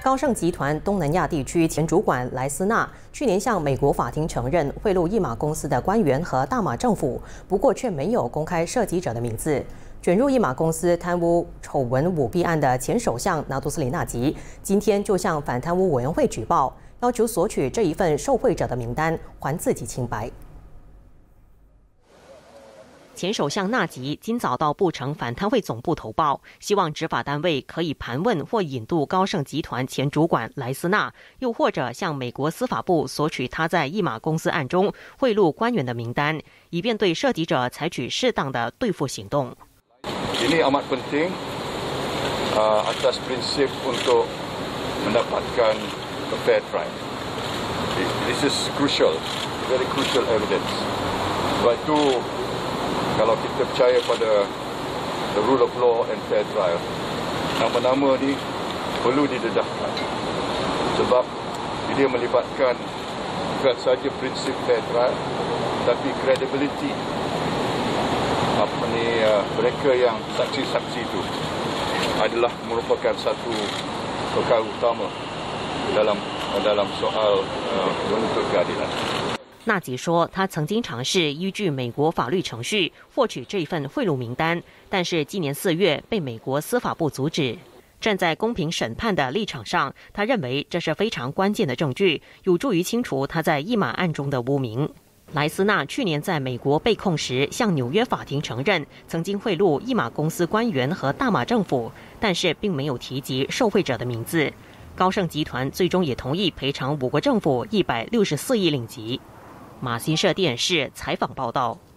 高盛集团东南亚地区前主管莱斯纳去年向美国法庭承认贿赂一马公司的官员和大马政府，不过却没有公开涉及者的名字。卷入一马公司贪污丑闻舞弊案的前首相拿督斯里纳吉，今天就向反贪污委员会举报，要求索取这一份受贿者的名单，还自己清白。前首相纳吉今早到布城反贪会总部投报，希望执法单位可以盘问或引渡高盛集团前主管莱斯纳，又或者向美国司法部索取他在一马公司案中贿赂官员的名单，以便对涉及者采取适当的对付行动。 Ini amat penting atas prinsip untuk mendapatkan a fair trial. This is crucial, very crucial evidence. Sebab itu, kalau kita percaya pada the rule of law and fair trial, nama-nama ni perlu didedahkan. Sebab dia melibatkan bukan saja prinsip fair trial, tapi credibility mereka yang saksi-saksi itu adalah merupakan satu perkara utama dalam soal menuntut keadilan。 纳吉说，他曾经尝试依据美国法律程序获取这份贿赂名单，但是今年4月被美国司法部阻止。站在公平审判的立场上，他认为这是非常关键的证据，有助于清除他在一马案中的污名。莱斯纳去年在美国被控时，向纽约法庭承认曾经贿赂一马公司官员和大马政府，但是并没有提及受贿者的名字。高盛集团最终也同意赔偿5国政府164亿令吉。马新社电视采访报道。